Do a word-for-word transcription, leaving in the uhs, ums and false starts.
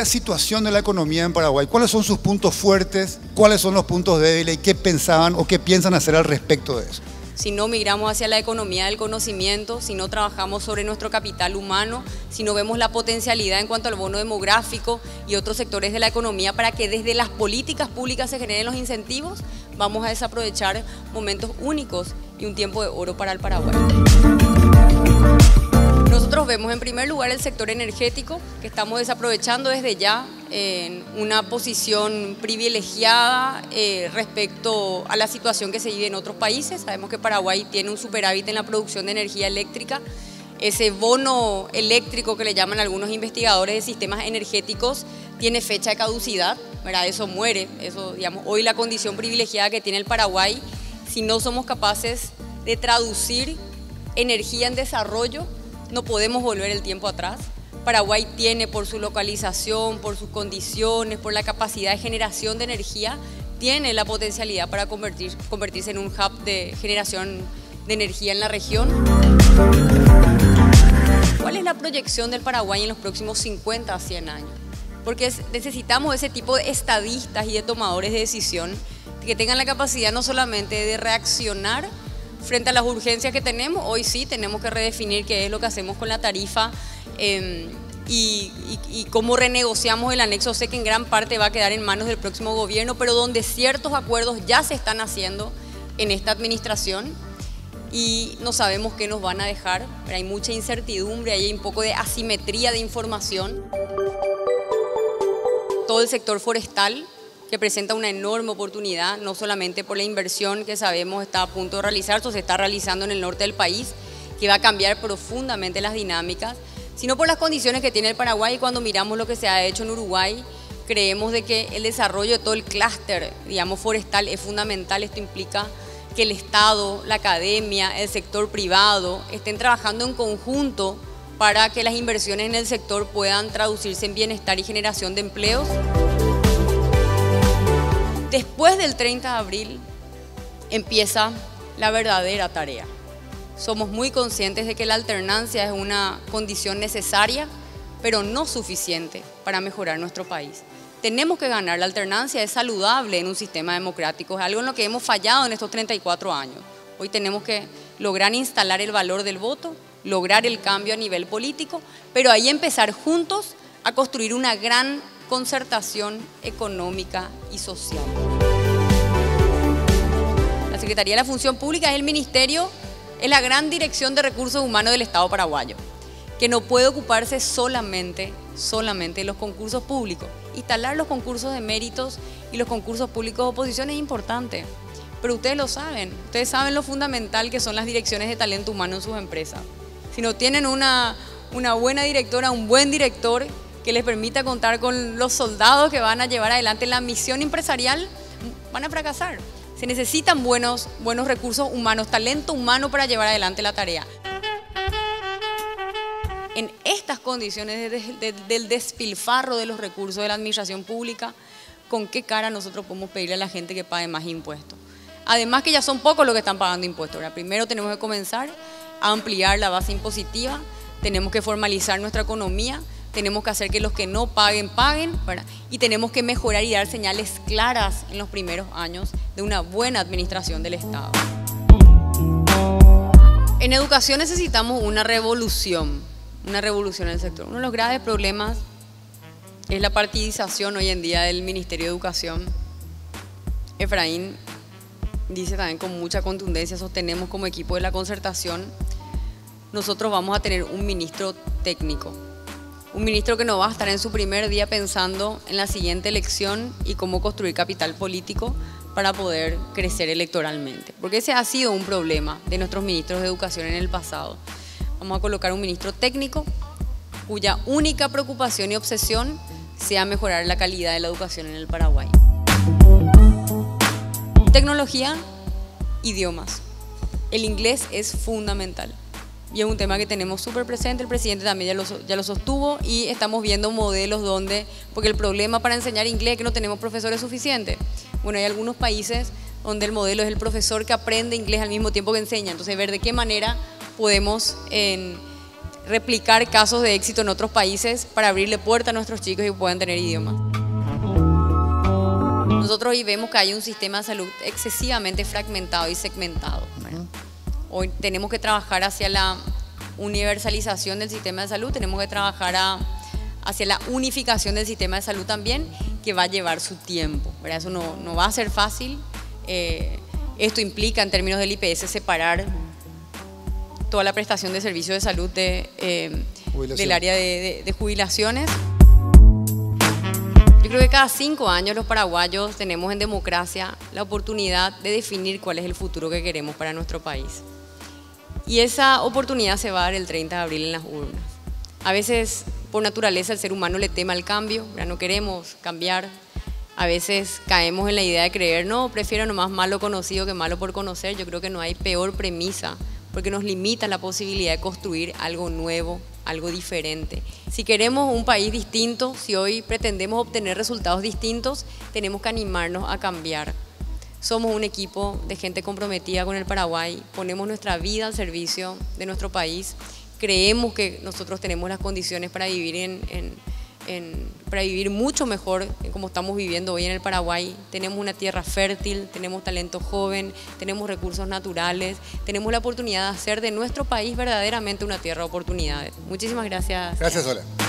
la situación de la economía en Paraguay? ¿Cuáles son sus puntos fuertes? ¿Cuáles son los puntos débiles? ¿Y qué pensaban o qué piensan hacer al respecto de eso? Si no migramos hacia la economía del conocimiento, si no trabajamos sobre nuestro capital humano, si no vemos la potencialidad en cuanto al bono demográfico y otros sectores de la economía para que desde las políticas públicas se generen los incentivos, vamos a desaprovechar momentos únicos y un tiempo de oro para el Paraguay. Nosotros vemos en primer lugar el sector energético, que estamos desaprovechando desde ya en una posición privilegiada eh, respecto a la situación que se vive en otros países. Sabemos que Paraguay tiene un superávit en la producción de energía eléctrica. Ese bono eléctrico que le llaman algunos investigadores de sistemas energéticos tiene fecha de caducidad, ¿verdad? Eso muere. Eso, digamos, hoy la condición privilegiada que tiene el Paraguay, si no somos capaces de traducir energía en desarrollo, no podemos volver el tiempo atrás. Paraguay tiene, por su localización, por sus condiciones, por la capacidad de generación de energía, tiene la potencialidad para convertir, convertirse en un hub de generación de energía en la región. ¿Cuál es la proyección del Paraguay en los próximos cincuenta a cien años? Porque necesitamos ese tipo de estadistas y de tomadores de decisión que tengan la capacidad no solamente de reaccionar frente a las urgencias que tenemos. Hoy sí tenemos que redefinir qué es lo que hacemos con la tarifa eh, y, y, y cómo renegociamos el anexo C, que en gran parte va a quedar en manos del próximo gobierno, pero donde ciertos acuerdos ya se están haciendo en esta administración y no sabemos qué nos van a dejar. Pero hay mucha incertidumbre, hay un poco de asimetría de información. Todo el sector forestal, que presenta una enorme oportunidad, no solamente por la inversión que sabemos está a punto de realizarse o se está realizando en el norte del país, que va a cambiar profundamente las dinámicas, sino por las condiciones que tiene el Paraguay. Y cuando miramos lo que se ha hecho en Uruguay, creemos de que el desarrollo de todo el clúster, digamos, forestal es fundamental. Esto implica que el Estado, la academia, el sector privado estén trabajando en conjunto para que las inversiones en el sector puedan traducirse en bienestar y generación de empleos. Después del treinta de abril empieza la verdadera tarea. Somos muy conscientes de que la alternancia es una condición necesaria, pero no suficiente para mejorar nuestro país. Tenemos que ganar. La alternancia es saludable en un sistema democrático, es algo en lo que hemos fallado en estos treinta y cuatro años. Hoy tenemos que lograr instalar el valor del voto, lograr el cambio a nivel político, pero ahí empezar juntos a construir una gran concertación económica y social. La Secretaría de la Función Pública es el ministerio, es la gran dirección de recursos humanos del Estado paraguayo, que no puede ocuparse solamente, solamente de los concursos públicos. Instalar los concursos de méritos y los concursos públicos de oposición es importante, pero ustedes lo saben, ustedes saben lo fundamental que son las direcciones de talento humano en sus empresas. Si no tienen una, una buena directora, un buen director que les permita contar con los soldados que van a llevar adelante la misión empresarial, van a fracasar. Se necesitan buenos, buenos recursos humanos, talento humano para llevar adelante la tarea. En estas condiciones de, de, del despilfarro de los recursos de la administración pública, ¿con qué cara nosotros podemos pedirle a la gente que pague más impuestos? Además que ya son pocos los que están pagando impuestos. Ahora, primero tenemos que comenzar a ampliar la base impositiva, tenemos que formalizar nuestra economía, tenemos que hacer que los que no paguen, paguen, ¿verdad? Y tenemos que mejorar y dar señales claras en los primeros años de una buena administración del Estado. En educación necesitamos una revolución, una revolución en el sector. Uno de los graves problemas es la partidización hoy en día del Ministerio de Educación. Efraín dice también con mucha contundencia, sostenemos como equipo de la concertación, nosotros vamos a tener un ministro técnico. Un ministro que no va a estar en su primer día pensando en la siguiente elección y cómo construir capital político para poder crecer electoralmente. Porque ese ha sido un problema de nuestros ministros de educación en el pasado. Vamos a colocar un ministro técnico cuya única preocupación y obsesión sea mejorar la calidad de la educación en el Paraguay. Tecnología, idiomas. El inglés es fundamental. Y es un tema que tenemos súper presente, el presidente también ya lo, ya lo sostuvo y estamos viendo modelos donde, porque el problema para enseñar inglés es que no tenemos profesores suficientes. Bueno, hay algunos países donde el modelo es el profesor que aprende inglés al mismo tiempo que enseña, entonces ver de qué manera podemos en, replicar casos de éxito en otros países para abrirle puerta a nuestros chicos y puedan tener idiomas. Nosotros hoy vemos que hay un sistema de salud excesivamente fragmentado y segmentado. ¿Verdad? Hoy tenemos que trabajar hacia la universalización del sistema de salud, tenemos que trabajar a, hacia la unificación del sistema de salud también, que va a llevar su tiempo, ¿verdad? Eso no, no va a ser fácil. Eh, esto implica en términos del I P S separar toda la prestación de servicios de salud de, eh, del área de, de, de jubilaciones. Yo creo que cada cinco años los paraguayos tenemos en democracia la oportunidad de definir cuál es el futuro que queremos para nuestro país. Y esa oportunidad se va a dar el treinta de abril en las urnas. A veces, por naturaleza, el ser humano le teme al cambio, ya no queremos cambiar. A veces caemos en la idea de creer, no, prefiero nomás malo conocido que malo por conocer. Yo creo que no hay peor premisa, porque nos limita la posibilidad de construir algo nuevo, algo diferente. Si queremos un país distinto, si hoy pretendemos obtener resultados distintos, tenemos que animarnos a cambiar. Somos un equipo de gente comprometida con el Paraguay, ponemos nuestra vida al servicio de nuestro país, creemos que nosotros tenemos las condiciones para vivir, en, en, en, para vivir mucho mejor como estamos viviendo hoy en el Paraguay. Tenemos una tierra fértil, tenemos talento joven, tenemos recursos naturales, tenemos la oportunidad de hacer de nuestro país verdaderamente una tierra de oportunidades. Muchísimas gracias. Gracias, Ola.